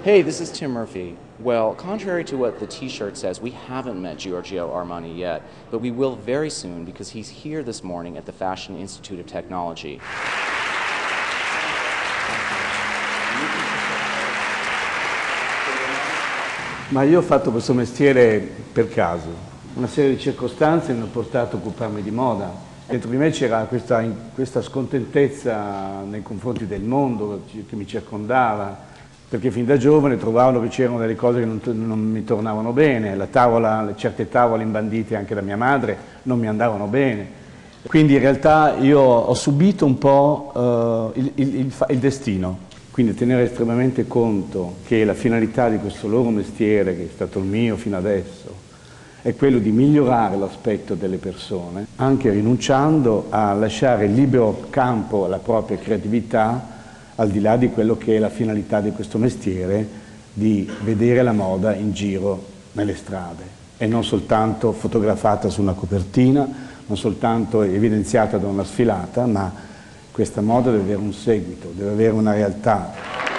Hey, this is Tim Murphy. Well, contrary to what the t-shirt says, we haven't met Giorgio Armani yet, but we will very soon because he's here this morning at the Fashion Institute of Technology. Ma io ho fatto questo mestiere per caso. Una serie di circostanze mi hanno portato a occuparmi di moda. Dentro di me c'era questa scontentezza nei confronti del mondo che mi circondava, perché fin da giovane trovavo che c'erano delle cose che non mi tornavano bene. Certe tavole imbandite anche da mia madre non mi andavano bene. Quindi in realtà io ho subito un po' il destino. Quindi tenere estremamente conto che la finalità di questo loro mestiere, che è stato il mio fino adesso, è quello di migliorare l'aspetto delle persone, anche rinunciando a lasciare libero campo alla propria creatività, al di là di quello che è la finalità di questo mestiere, di vedere la moda in giro nelle strade e non soltanto fotografata su una copertina, non soltanto evidenziata da una sfilata, ma questa moda deve avere un seguito, deve avere una realtà.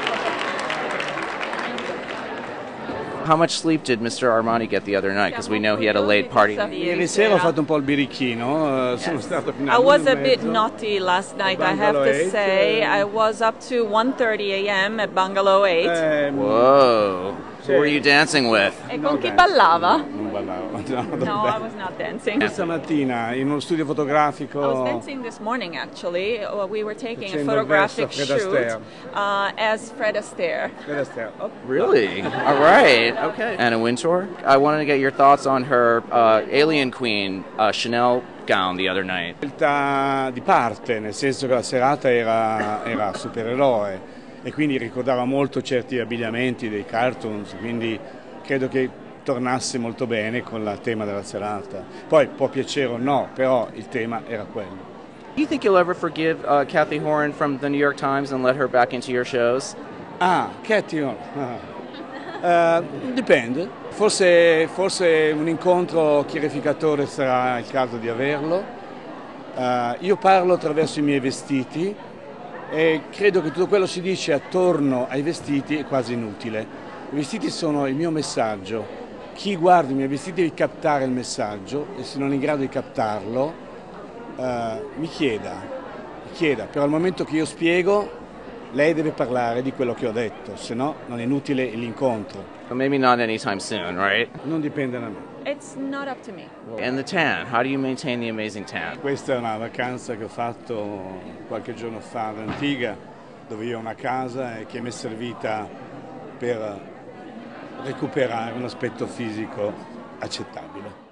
How much sleep did Mr. Armani get the other night? Because we know he had a late party. Ieri sera ho fatto un po' il birichino, sono stato fino a I was a bit naughty last night, I have to say. I was up to 1:30 a.m. at Bungalow 8. Whoa. Who were you dancing with? E con chi ballava? Non ballavo. No, I was not dancing. Questa mattina in uno studio fotografico. I was dancing this morning actually. We were taking a Facendo il verso a photographic Fred shoot Astaire. as Fred Astaire. Fred Astaire. Oh. Really? All right. Okay. Anna Wintour, I wanted to get your thoughts on her Alien Queen Chanel gown the other night. Scelta di parte, nel senso che la serata era supereroe e quindi ricordava molto certi abbigliamenti dei cartoons, quindi credo che tornasse molto bene con il tema della serata. Poi può piacere o no, però il tema era quello. Do you think you'll ever forgive Kathy Horan from the New York Times and let her back into your shows? Kathy Horan. Dipende. Forse un incontro chiarificatore sarà il caso di averlo. Io parlo attraverso i miei vestiti e credo che tutto quello che si dice attorno ai vestiti è quasi inutile. I vestiti sono il mio messaggio. Chi guarda i miei vestiti deve captare il messaggio e se non è in grado di captarlo mi chieda, però al momento che io spiego lei deve parlare di quello che ho detto, se no non è inutile l'incontro. But maybe not anytime soon, right? Non dipende da me. It's not up to me. And the tan, how do you maintain the amazing tan? Questa è una vacanza che ho fatto qualche giorno fa ad Antigua, dove io ho una casa e che mi è servita per recuperare un aspetto fisico accettabile.